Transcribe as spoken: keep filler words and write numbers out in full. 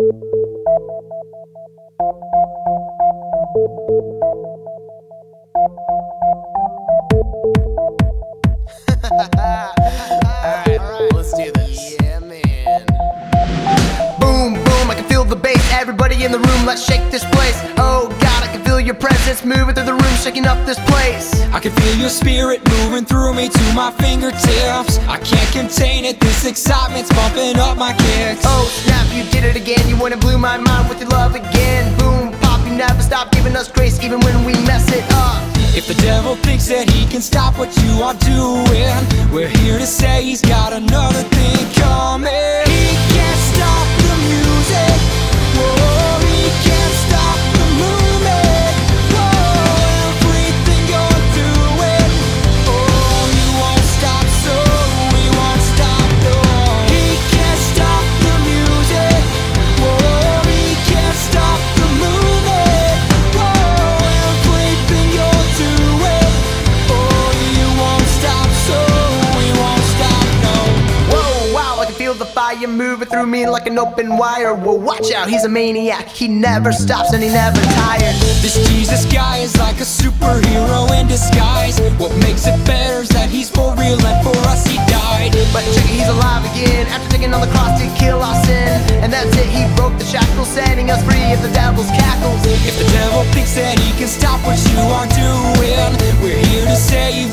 Alright, let's do this. Yeah, man. Boom, boom, I can feel the bass. Everybody in the room, let's shake this place. Oh God, I can feel your presence moving through the room, shaking up this place. I can feel your spirit moving through me to my fingertips. I can't contain it, this excitement's bumping up my kicks. Oh snap, you did it again. You went and blew my mind with your love again. Boom, pop, you never stop giving us grace, even when we mess it up. If the devil thinks that he can stop what you are doing, we're here to say he's got another thing coming. He can't stop the music. Whoa, he can't stop the movement. Whoa, everything you're doing. Oh, you won't stop, so we won't stop, no. He can't stop the music. Whoa, he can't stop the movement. Whoa, everything you're doing. Oh, you won't stop, so we won't stop, no. Whoa, wow, I can feel the fire moving through me like an open wire. Whoa, watch out, he's a maniac. He never stops and he never tires. This Jesus guy is like a superhero in disguise. What makes it better is that he's for real and for us he died. But check it, he's alive again after taking on the cross to kill our sin. And that's it, he broke the shackles, setting us free of the devil's cackles. If the devil thinks that he can stop what you are doing, we're here to save